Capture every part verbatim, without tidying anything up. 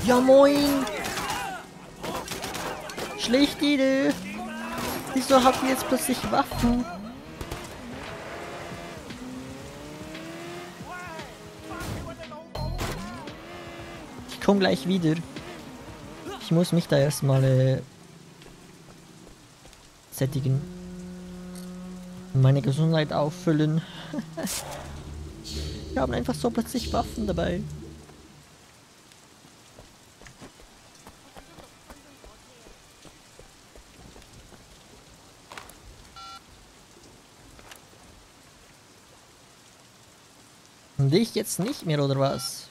Ja moin! Schlechte Idee! Wieso habt ihr jetzt plötzlich Waffen? Ich komm gleich wieder. Ich muss mich da erstmal äh, sättigen. Meine Gesundheit auffüllen. Wir haben einfach so plötzlich Waffen dabei. Und ich jetzt nicht mehr, oder was?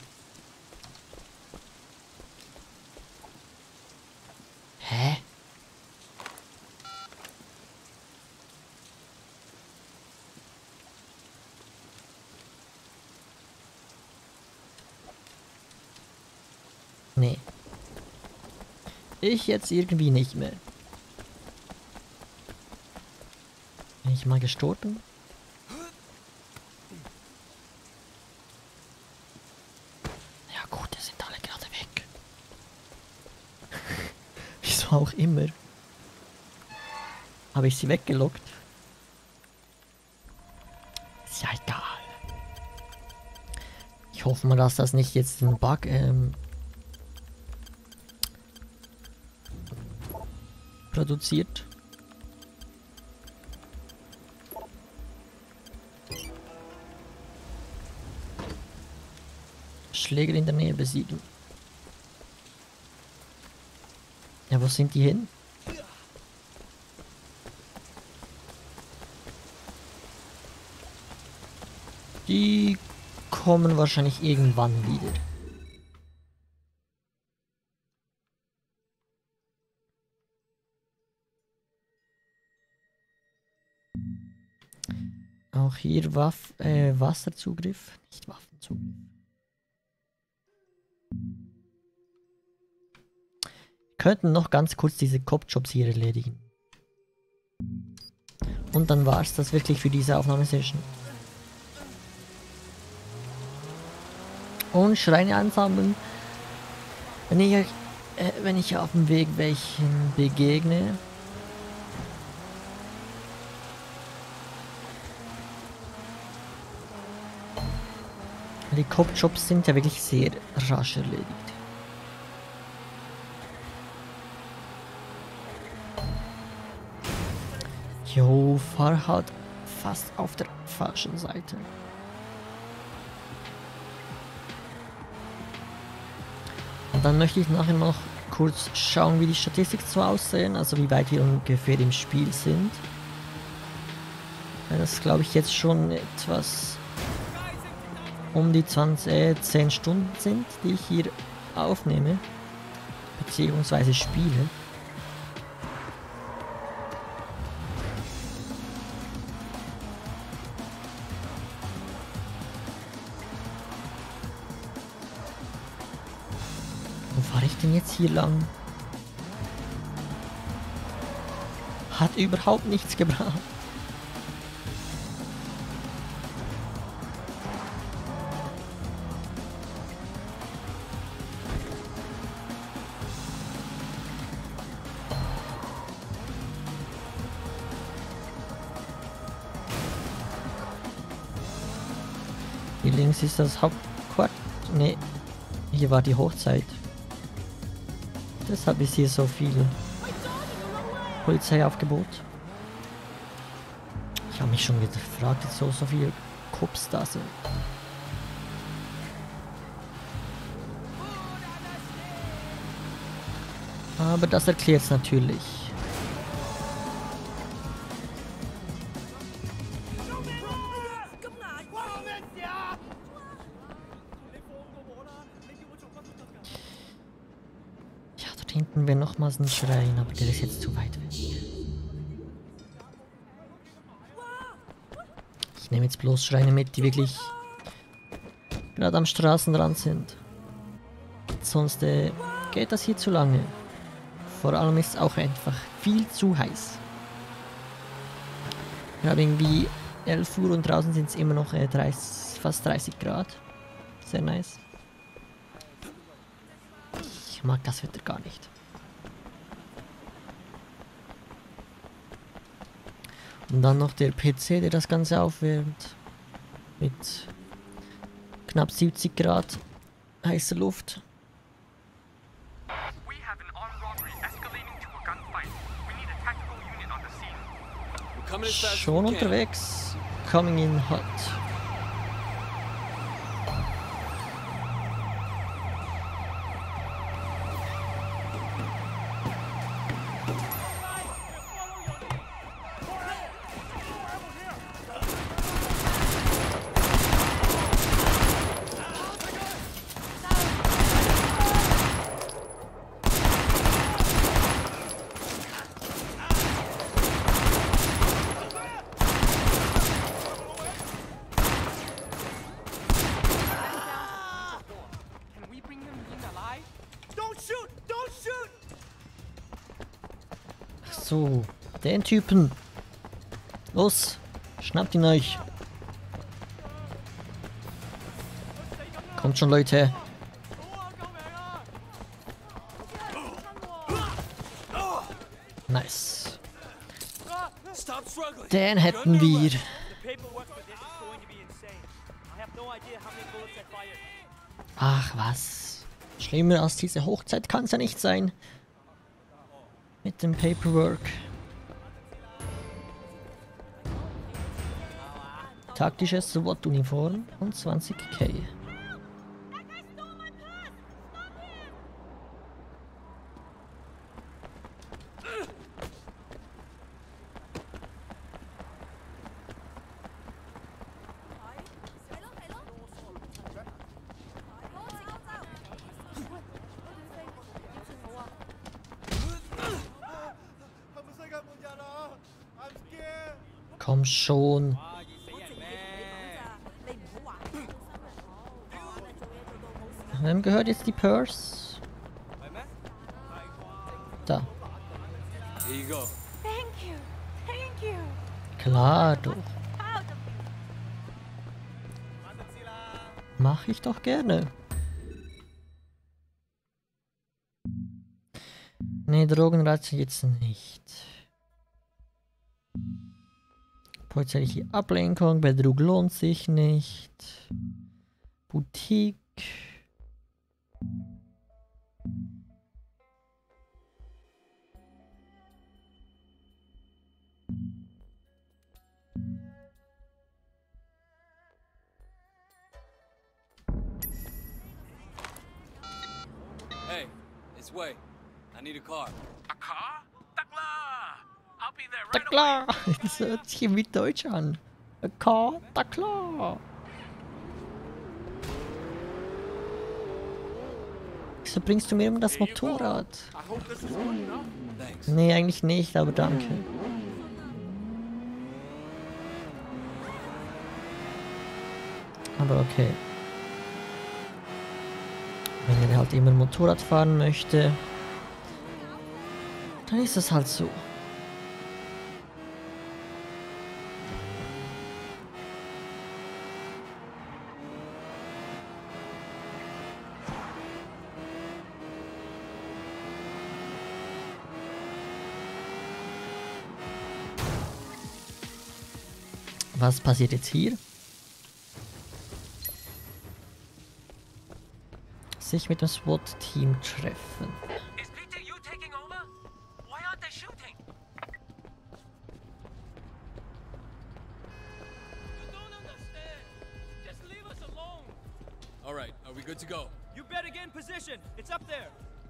Hä? Nee. Ich jetzt irgendwie nicht mehr. Bin ich mal gestorben? Ja gut, die sind alle gerade weg. Wieso auch immer. Habe ich sie weggelockt? Ist ja egal. Ich hoffe mal, dass das nicht jetzt ein Bug ähm, produziert. Schläger in der Nähe besiegen. Ja, wo sind die hin? Die kommen wahrscheinlich irgendwann wieder. Auch hier Waff äh, Wasserzugriff, nicht Waffenzugriff. Wir könnten noch ganz kurz diese Cop-Jobs hier erledigen. Und dann war es das wirklich für diese Aufnahmesession. Und Schreine ansammeln. Wenn ich, äh, wenn ich auf dem Weg welchen begegne. Die Cop-Jobs sind ja wirklich sehr rasch erledigt. Jo, fahr halt fast auf der falschen Seite. Und dann möchte ich nachher noch kurz schauen, wie die Statistiken so aussehen, also wie weit wir ungefähr im Spiel sind. Das glaube ich jetzt schon etwas um die zwanzig, äh, zehn Stunden sind, die ich hier aufnehme, beziehungsweise spiele. Wo fahre ich denn jetzt hier lang? Hat überhaupt nichts gebracht. Hier links ist das Hauptquartier. Ne, hier war die Hochzeit. Deshalb ist hier so viel Polizeiaufgebot. Ich habe mich schon gefragt, jetzt so, so viele Cops da sind. Aber das erklärt es natürlich. Hinten wäre nochmals ein Schrein, aber der ist jetzt zu weit weg. Ich nehme jetzt bloß Schreine mit, die wirklich gerade am Straßenrand sind. Sonst äh, geht das hier zu lange. Vor allem ist es auch einfach viel zu heiß. Wir haben irgendwie elf Uhr und draußen sind es immer noch äh, dreißig, fast dreißig Grad. Sehr nice. Ich mag das Wetter gar nicht. Und dann noch der P C, der das Ganze aufwärmt. Mit knapp siebzig Grad heißer Luft. Schon unterwegs. Coming in hot. So, den Typen. Los, schnappt ihn euch. Kommt schon, Leute. Nice. Den hätten wir. Ach was. Schlimmer als diese Hochzeit kann es ja nicht sein. Mit dem Paperwork. Taktische SWAT-Uniform und zwanzig K. Komm schon. Wem gehört jetzt die Purse? Da. Klar doch. Mach ich doch gerne. Nee, Drogenreize jetzt nicht. Polizeiliche Ablenkung, Betrug lohnt sich nicht. Boutique. Hey, it's Wei. I need a car. A car? Da klar! I'll be there Da right klar! Das hört sich wie Deutsch an. A car, da klar! Wieso bringst du mir immer das Motorrad? I hope this is good enough. Thanks. Nee, eigentlich nicht, aber danke. Aber okay. Wenn er halt immer Motorrad fahren möchte, dann ist es halt so. Was passiert jetzt hier? Sich mit dem SWAT-Team treffen. Is P T U taking over? Why aren't they shooting? You don't understand. Just leave us alone. All right, are we good to go? You better get in position. It's up there.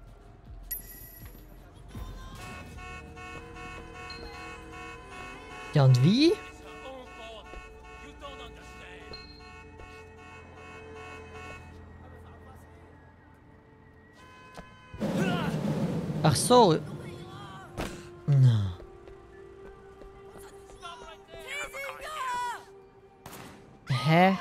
Ja, und wie? It's her own fault. You don't understand. Ach so. Na. Stop right there. You have a car here. Hä?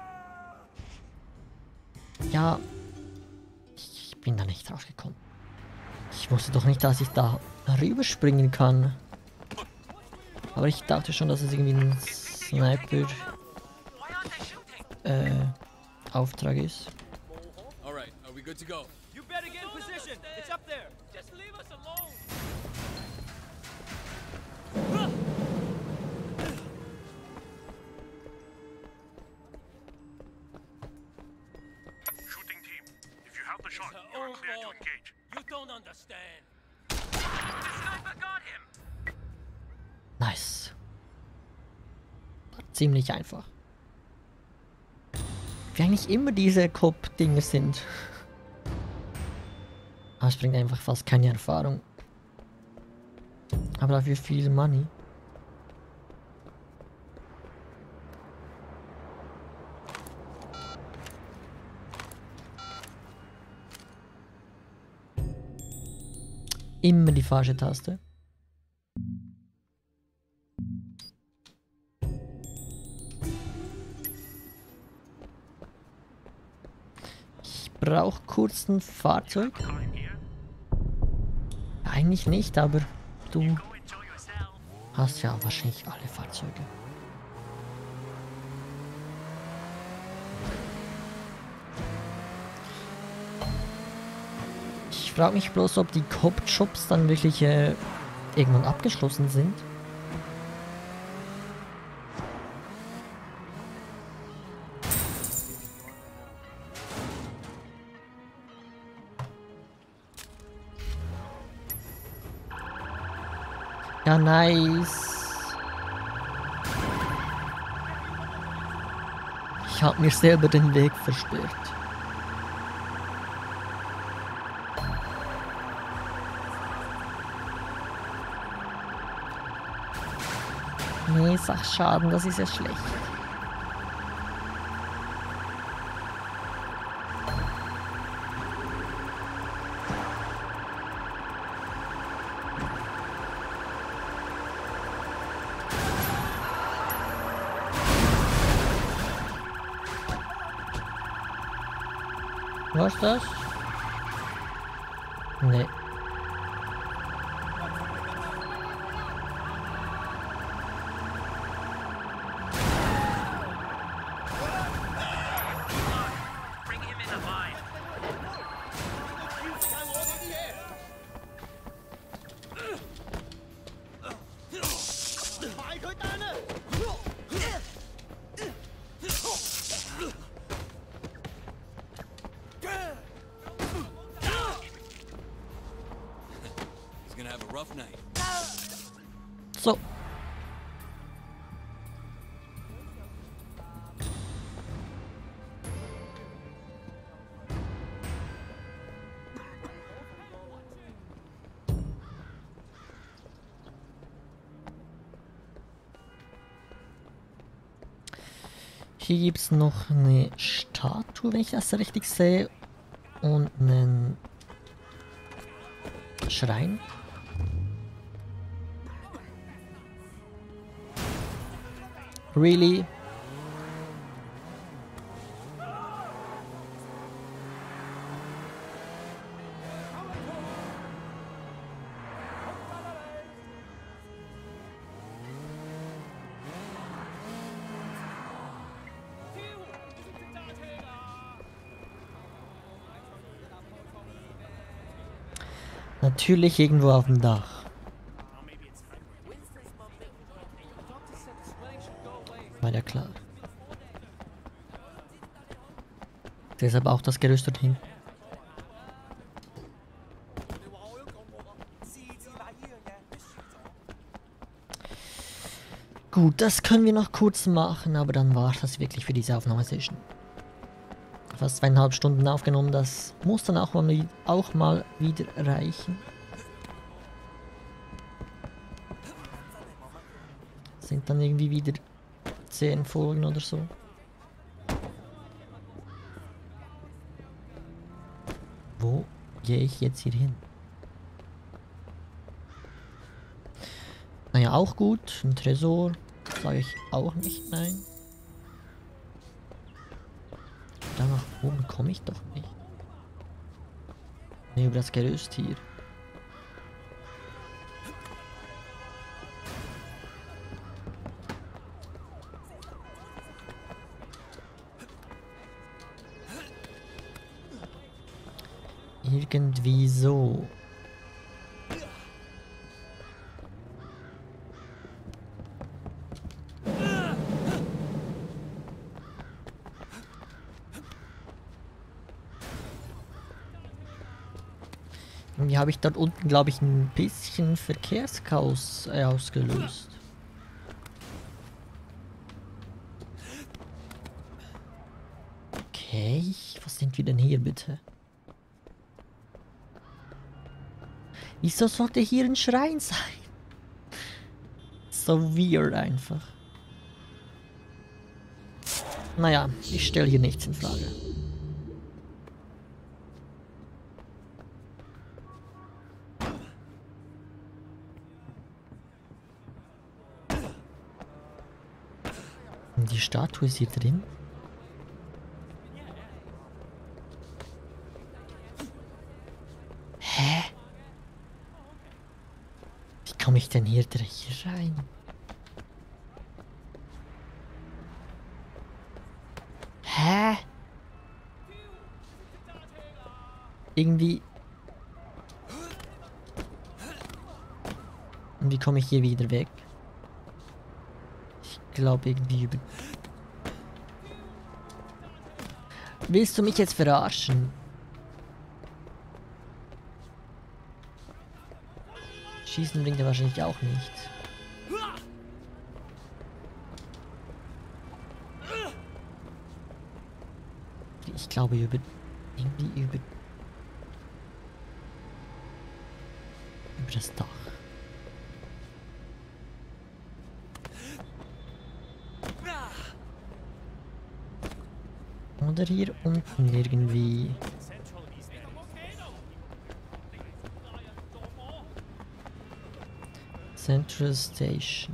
Ja. Ich bin da nicht rausgekommen. Ich wusste doch nicht, dass ich da rüberspringen kann. Aber ich dachte schon, dass es irgendwie ein Sniper Why aren't they shooting? äh, Auftrag ist. All right, are we good to go? You better get in position. It's up there. Just leave us alone. Shooting team, if you have the shot, It's you our are own clear to fault. engage. You don't understand. Nice. War ziemlich einfach. Wie eigentlich immer diese Cop-Dinge sind. Aber es bringt einfach fast keine Erfahrung. Aber dafür viel Money. Immer die falsche Taste. Ich brauche kurz ein Fahrzeug. Climb here. Eigentlich nicht, aber du Go enjoy yourself. hast ja wahrscheinlich alle Fahrzeuge. Ich frage mich bloß, ob die Cop-Shops dann wirklich äh, irgendwann abgeschlossen sind. Ja, nice. Ich habe mir selber den Weg versperrt. Nee, Sachschaden, das ist ja schlecht. Was ist das? Nee. Bring him in alive. He's gonna have a rough night. So. Hier gibt es noch eine Statue, wenn ich das richtig sehe. Und einen Schrein. Really? Natürlich irgendwo auf dem Dach. War ja klar. Deshalb auch das Gerüst dorthin. Gut, das können wir noch kurz machen, aber dann war das wirklich für diese Aufnahmesession. Fast zweieinhalb Stunden aufgenommen, das muss dann auch mal, auch mal wieder reichen. Sind dann irgendwie wieder zehn Folgen oder so. Wo gehe ich jetzt hier hin? Naja, auch gut. Ein Tresor. Sage ich auch nicht nein. Da nach oben komme ich doch nicht. Ne, über das Gerüst hier. Irgendwie so. Irgendwie habe ich dort unten, glaube ich, ein bisschen Verkehrschaos äh, ausgelöst. Okay, was sind wir denn hier bitte? Wieso sollte hier ein Schrein sein? So weird einfach. Naja, ich stelle hier nichts in Frage. Die Statue ist hier drin. Hä? Wie komme ich denn hier hier rein? Hä? Irgendwie... Und wie komme ich hier wieder weg? Ich glaube irgendwie über... Willst du mich jetzt verarschen? Schießen bringt er wahrscheinlich auch nicht. Ich glaube über... Irgendwie über... Über das Dach. Oder hier unten irgendwie. Central Station.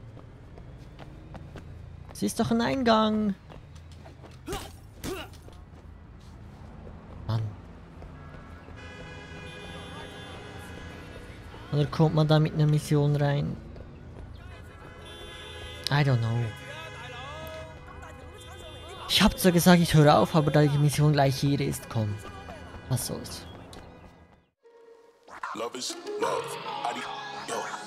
Es ist doch ein Eingang. Mann. Oder kommt man da mit einer Mission rein? I don't know. Ich hab zwar gesagt, ich höre auf, aber da die Mission gleich hier ist, komm. Was soll's. Love is love. Adi- yo.